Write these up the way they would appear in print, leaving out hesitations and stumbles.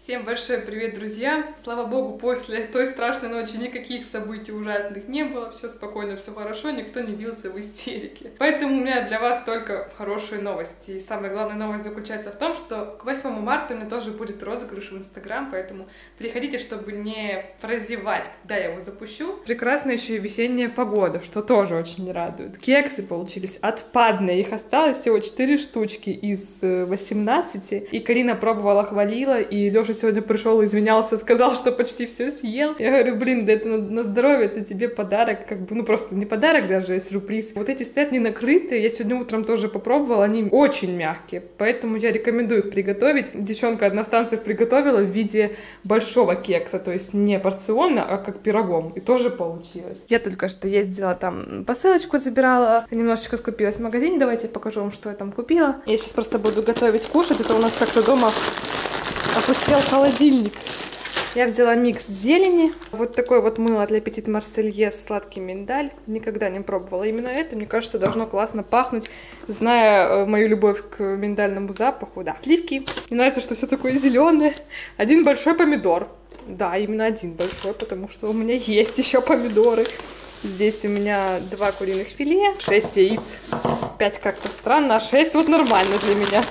Всем большой привет, друзья! Слава богу, после той страшной ночи никаких событий ужасных не было, все спокойно, все хорошо, никто не бился в истерике. Поэтому у меня для вас только хорошие новости. И самая главная новость заключается в том, что к 8 марта у меня тоже будет розыгрыш в Инстаграм, поэтому приходите, чтобы не прозевать, когда я его запущу. Прекрасная еще и весенняя погода, что тоже очень радует. Кексы получились отпадные, их осталось всего 4 штучки из 18, и Карина пробовала, хвалила, и Лёша сегодня пришел и извинялся, сказал, что почти все съел. Я говорю, блин, да это на здоровье, это тебе подарок, как бы, ну просто не подарок даже, а сюрприз. Вот эти стоят не накрытые, я сегодня утром тоже попробовала, они очень мягкие, поэтому я рекомендую их приготовить. Девчонка одна станция приготовила в виде большого кекса, то есть не порционно, а как пирогом, и тоже получилось. Я только что ездила там, посылочку забирала, немножечко скупилась в магазине, давайте я покажу вам, что я там купила. Я сейчас просто буду готовить, кушать, это у нас как-то дома опустел холодильник. Я взяла микс зелени. Вот такое вот мыло для Petit Marseillais, сладкий миндаль. Никогда не пробовала именно это. Мне кажется, должно классно пахнуть, зная мою любовь к миндальному запаху. Да. Сливки. Мне нравится, что все такое зеленое. Один большой помидор. Да, именно один большой, потому что у меня есть еще помидоры. Здесь у меня 2 куриных филе, 6 яиц. 5 как-то странно, а 6 вот нормально для меня.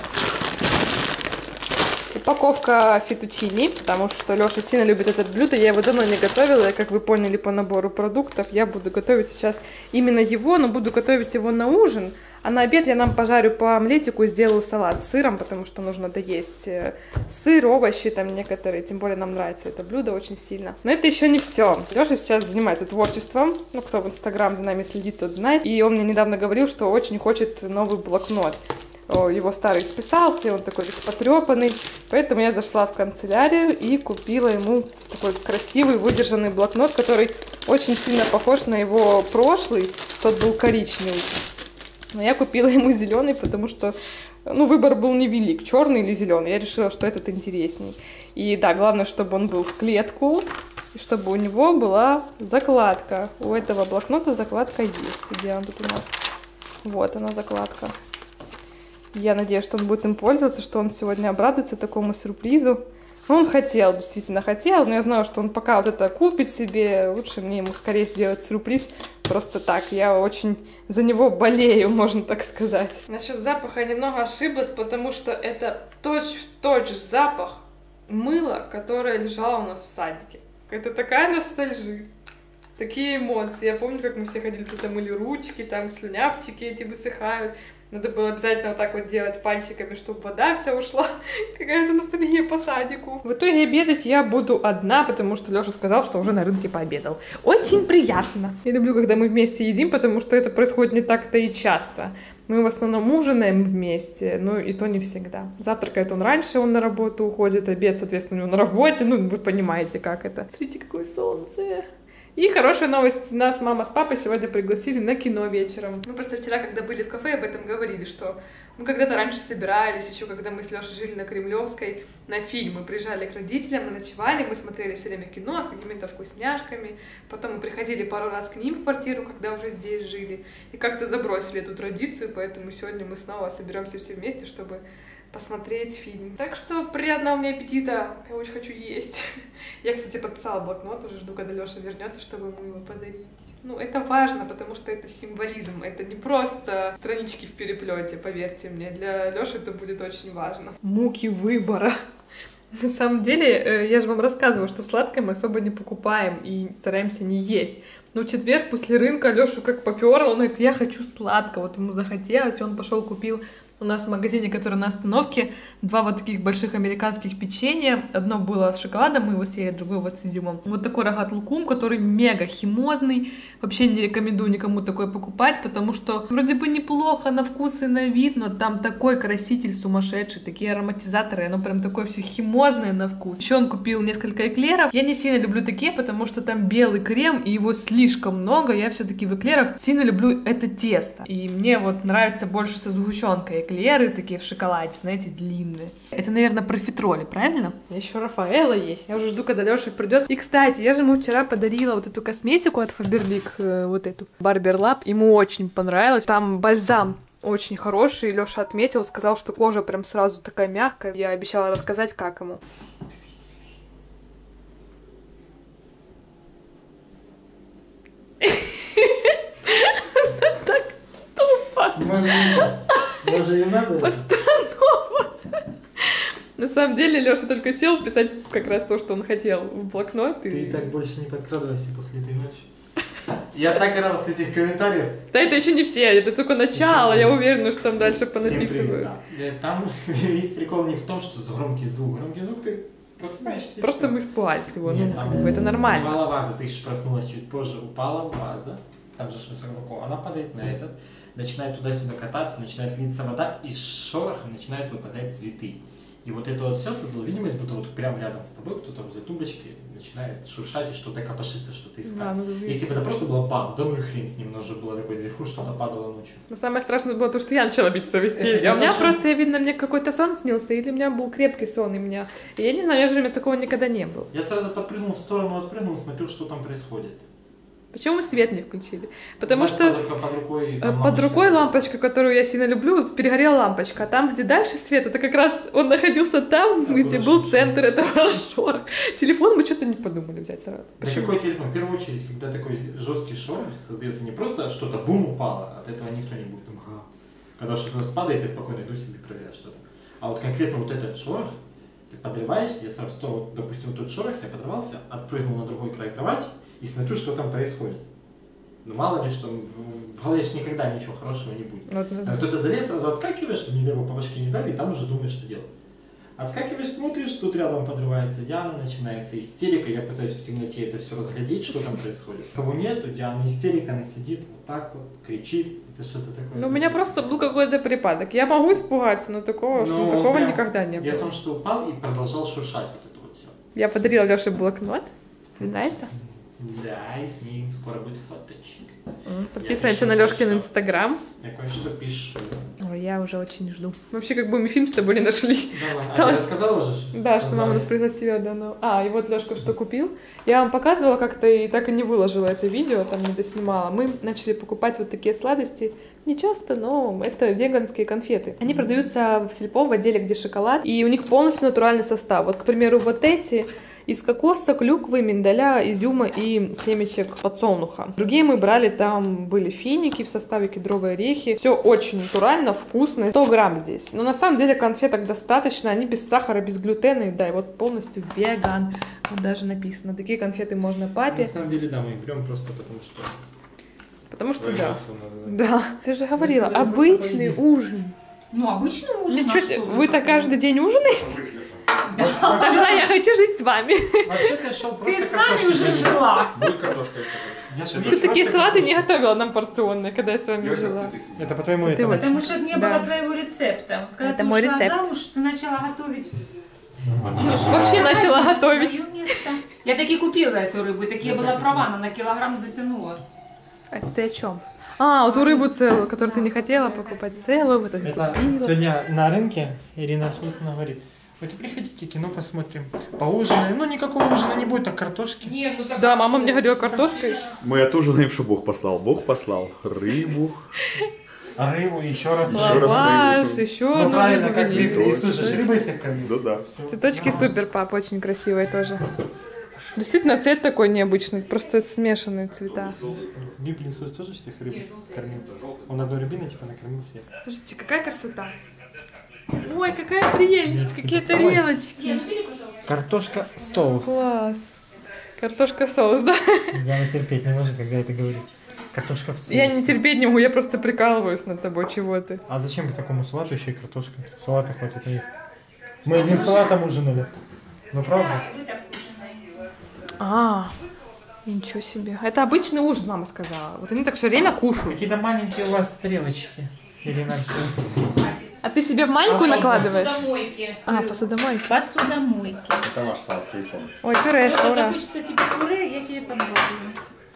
Упаковка фетучини, потому что Лёша сильно любит это блюдо, я его давно не готовила, и, как вы поняли по набору продуктов, я буду готовить сейчас именно его, но буду готовить его на ужин, а на обед я нам пожарю по омлетику и сделаю салат с сыром, потому что нужно доесть сыр, овощи там некоторые, тем более нам нравится это блюдо очень сильно. Но это еще не все. Лёша сейчас занимается творчеством, ну кто в Инстаграм за нами следит, тот знает, и он мне недавно говорил, что очень хочет новый блокнот. Его старый списался, он такой весь потрепанный, поэтому я зашла в канцелярию и купила ему такой красивый выдержанный блокнот, который очень сильно похож на его прошлый, тот был коричневый. Но я купила ему зеленый, потому что, ну, выбор был невелик, черный или зеленый. Я решила, что этот интересней. И да, главное, чтобы он был в клетку, и чтобы у него была закладка. У этого блокнота закладка есть. Где он тут у нас? Вот она, закладка. Я надеюсь, что он будет им пользоваться, что он сегодня обрадуется такому сюрпризу. Ну, он хотел, действительно хотел, но я знаю, что он пока вот это купит себе, лучше мне ему скорее сделать сюрприз просто так. Я очень за него болею, можно так сказать. Насчет запаха я немного ошиблась, потому что это точь-в-точь запах мыла, которое лежало у нас в садике. Это такая ностальжия. Такие эмоции. Я помню, как мы все ходили, тут мыли ручки, там слюнявчики эти высыхают. Надо было обязательно вот так вот делать пальчиками, чтобы вода вся ушла. Какая-то ностальгия по садику. В итоге обедать я буду одна, потому что Лёша сказал, что уже на рынке пообедал. Очень приятно. Я люблю, когда мы вместе едим, потому что это происходит не так-то и часто. Мы в основном ужинаем вместе, но и то не всегда. Завтракает он раньше, он на работу уходит, обед, соответственно, у него на работе. Ну, вы понимаете, как это. Смотрите, какое солнце. И хорошая новость, нас мама с папой сегодня пригласили на кино вечером. Мы просто вчера, когда были в кафе, об этом говорили, что мы когда-то раньше собирались, еще когда мы с Лешей жили на Кремлевской, на фильм. Мы приезжали к родителям, мы ночевали, мы смотрели все время кино с какими-то вкусняшками. Потом мы приходили пару раз к ним в квартиру, когда уже здесь жили. И как-то забросили эту традицию, поэтому сегодня мы снова соберемся все вместе, чтобы посмотреть фильм. Так что приятного мне аппетита, я очень хочу есть. Я, кстати, подписала блокнот, уже жду, когда Леша вернется, чтобы ему его подарить. Ну, это важно, потому что это символизм, это не просто странички в переплете, поверьте мне. Для Леши это будет очень важно. Муки выбора. На самом деле, я же вам рассказывала, что сладкое мы особо не покупаем и стараемся не есть. Но в четверг после рынка Лешу как попёрло, он говорит, я хочу сладкого. Вот ему захотелось, и он пошел купил у нас в магазине, который на остановке, 2 вот таких больших американских печенья. Одно было с шоколадом, мы его съели, другое вот с изюмом. Вот такой рогат лукум, который мега химозный. Вообще не рекомендую никому такой покупать, потому что вроде бы неплохо на вкус и на вид, но там такой краситель сумасшедший, такие ароматизаторы, оно прям такое все химозное на вкус. Еще он купил несколько эклеров. Я не сильно люблю такие, потому что там белый крем, и его слишком много. Я все-таки в эклерах сильно люблю это тесто. И мне вот нравится больше со сгущенкой эклеры такие в шоколаде, знаете, длинные. Это, наверное, профитроли, правильно? Еще Рафаэлло есть. Я уже жду, когда Леша придет. И, кстати, я же ему вчера подарила вот эту косметику от Faberlic, вот эту Barber Lab. Ему очень понравилось. Там бальзам очень хороший. Леша отметил, сказал, что кожа прям сразу такая мягкая. Я обещала рассказать, как ему. Даже не надо. Постанова. На самом деле Лёша только сел писать как раз то, что он хотел в блокнот. Ты и так больше не подкрадывайся после этой ночи. Я так рад с этих комментариев. Да это еще не все, это только начало, я уверена, что там дальше Всем привет, понаписывают. да. Там весь прикол не в том, что за громкий звук. Громкий звук ты просыпаешься. Просто мы испугались его, Нет, ну, там как бы это нормально. упала ваза, ты же проснулась чуть позже, упала ваза, там же высоко, она падает на этот, начинает туда-сюда кататься, начинает литься вода, и с шорохом начинают выпадать цветы. И вот это вот все создало видимость, будто вот прямо рядом с тобой кто-то возле тумбочки начинает шуршать и что-то копошиться, что-то искать. Да, ну, Если бы это просто было бам, да ну и хрен с ним, но уже было такое наверху, что-то падало ночью. Но самое страшное было то, что я начала бить совесть. Это А у меня что... просто, видно, мне какой-то сон снился, или у меня был крепкий сон, и меня... И я не знаю, я же у меня такого никогда не было. Я сразу подпрыгнул в сторону, отпрыгнул, смотрел, что там происходит. Почему мы свет не включили? Потому У нас что под рукой, там под рукой лампочка, которую я сильно люблю, перегорела лампочка. А там, где дальше свет, это как раз он находился там, где был центр этого шороха. Телефон мы что-то не подумали взять сразу. Да какой телефон? В первую очередь, когда такой жесткий шорох создается, не просто что-то бум упало, от этого никто не будет думать, ага. Когда что-то спадает, я спокойно иду себе проверять что-то. А вот конкретно вот этот шорох, ты подрываешься, я сразу стал, допустим, тот шорох, я подрывался, отпрыгнул на другой край кровати и смотрю, что там происходит. Ну мало ли, что в голове никогда ничего хорошего не будет. Там кто-то залез, сразу отскакиваешь, чтобы не дай бог по башке не дали, и там уже думаешь, что делать. Отскакиваешь, смотришь, тут рядом подрывается Диана, начинается истерика, я пытаюсь в темноте это все разглядеть, что там происходит. Кого нету, Диана истерика, она сидит вот так вот, кричит, это что-то такое. Ну, у меня просто был какой-то припадок. Я могу испугаться, но такого прям, никогда не было. Я о том, что упал и продолжал шуршать вот это вот все. Я подарила Лёше блокнот. Тебе нравится? Да, и с ним скоро будет фоточек. Подписывайся на Лёшкин инстаграм. Я кое-что пишу. Ой, я уже очень жду. Вообще, как бы мы фильм с тобой не нашли. Давай. А ты рассказала уже? Да, что мама нас пригласила, да. Ну... и вот Лёшка что купил. Я вам показывала как-то и так и не выложила это видео, там не доснимала. Мы начали покупать вот такие сладости. Не часто, но это веганские конфеты. Они продаются в Сельпо в отделе, где шоколад, и у них полностью натуральный состав. Вот, к примеру, вот эти из кокоса, клюквы, миндаля, изюма и семечек подсолнуха. Другие мы брали, там были финики в составе, кедровые орехи. Все очень натурально, вкусно. 100 грамм здесь. Но на самом деле конфеток достаточно, они без сахара, без глютена. И да, и вот полностью веган. Вот даже написано. Такие конфеты можно папе. На самом деле, да, мы их берем просто потому что... Потому что да. Да. Ты же говорила, обычный ужин. Ну, обычный ужин. Ничего себе, вы-то каждый день ужинаете? Тогда я хочу жить с вами. Вообще-то я шел просто Ты с нами уже жила. Будет картошка еще, Ты такие салаты не готовила нам порционные, когда я с вами жила. Это по-твоему Ты это... вот- Потому что не было твоего рецепта. Когда Это ты мой ушла рецепт. замуж, ты начала готовить. Вообще начала готовить. Своё место. Я таки купила эту рыбу, так я была права, она на килограмм затянула. А ты о чем? Вот ту рыбу целую, которую ты не хотела покупать целую, в итоге Это купила. сегодня на рынке Ирина Шлусина говорит, вот приходите, кино посмотрим, поужинаем. Ну, никакого ужина не будет, а картошки. Нет, ну так Да, а мама что? мне говорила картошкой. Мы отужинаем, что Бог послал. Бог послал рыбу. А рыбу еще раз. Еще раз Лаваш, рыбу. еще Ну, одну правильно, рыбу как в вели. Библии Иисус же рыбой всех кормил. Ну да. Всё. Цветочки супер, пап, очень красивые тоже. Действительно, цвет такой необычный, просто смешанные цвета. В Библии Иисус тоже всех рыб кормил. Он одной рыбиной типа накормил всех. Слушайте, какая красота. Ой, какая прелесть, какие тарелочки. Картошка соус. Класс. Картошка соус, да? Диана терпеть не может, когда это говорит. Картошка в соусе. Я не терпеть не могу, я просто прикалываюсь над тобой, чего ты. А зачем к такому салату еще и картошка? Салата хватит наесть. Мы одним салатом ужинали. Ну правда? Вы так ужинаете. Ничего себе. Это обычный ужин, мама сказала. Вот они так все время кушают. Какие-то маленькие у вас стрелочки. Ирина Шлусина. А ты себе в маленькую накладываешь? Посудомойки. Посудомойка. Посудомойки. Это ваш салат с яйцом. Ой, пюрешка, Если ура. захочется тебе пюре, я тебе подбавлю.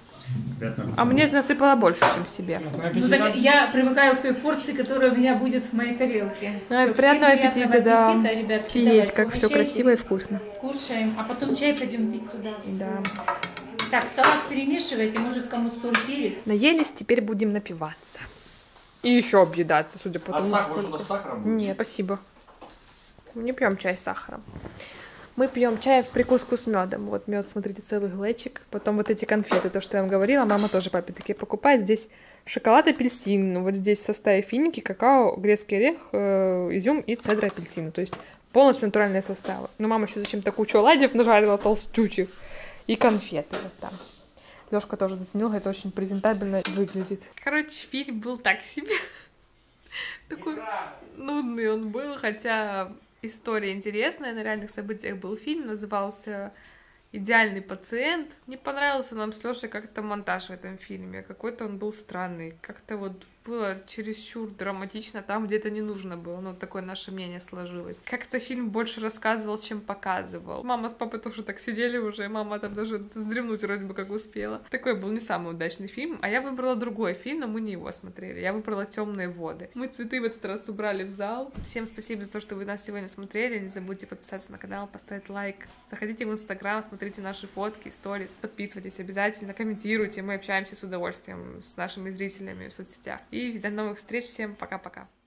А мне ты насыпала больше, чем себе. Ну так я привыкаю к той порции, которая у меня будет в моей тарелке. Ой, Всё, приятного всем аппетита, да. ребятки, Офигеть, давайте, как все угощайтесь, красиво и вкусно. Кушаем, а потом чай пойдем пить туда. Да. Так, салат перемешивайте, может кому соль, перец. Наелись, теперь будем напиваться. И еще объедаться, судя по А тому, сахар, вы сколько... что-то с сахаром будете? Нет, спасибо. Мы не пьем чай с сахаром. Мы пьем чай в прикуску с медом. Вот мед, смотрите, целый глечик. Потом вот эти конфеты, то, что я вам говорила. Мама тоже папе такие покупает. Здесь шоколад апельсин. Вот здесь в составе финики, какао, грецкий орех, изюм и цедра апельсина. То есть полностью натуральные составы. Но мама еще зачем-то кучу оладьев нажарила толстючих. И конфеты вот там. Лёшка тоже заценил, это очень презентабельно выглядит. Короче, фильм был так себе. Такой нудный он был, хотя история интересная. На реальных событиях был фильм, назывался «Идеальный пациент». Не понравился нам с Лёшей как-то монтаж в этом фильме. Какой-то он был странный. Как-то вот было чересчур драматично там, где это не нужно было. Ну, такое наше мнение сложилось. Как-то фильм больше рассказывал, чем показывал. Мама с папой тоже так сидели уже. Мама там даже вздремнуть вроде бы как успела. Такой был не самый удачный фильм. А я выбрала другой фильм, но мы не его смотрели. Я выбрала «Темные воды». Мы цветы в этот раз убрали в зал. Всем спасибо за то, что вы нас сегодня смотрели. Не забудьте подписаться на канал, поставить лайк. Заходите в Инстаграм, смотрите наши фотки, сторис. Подписывайтесь обязательно, комментируйте. Мы общаемся с удовольствием с нашими зрителями в соцсетях. И до новых встреч. Всем пока-пока.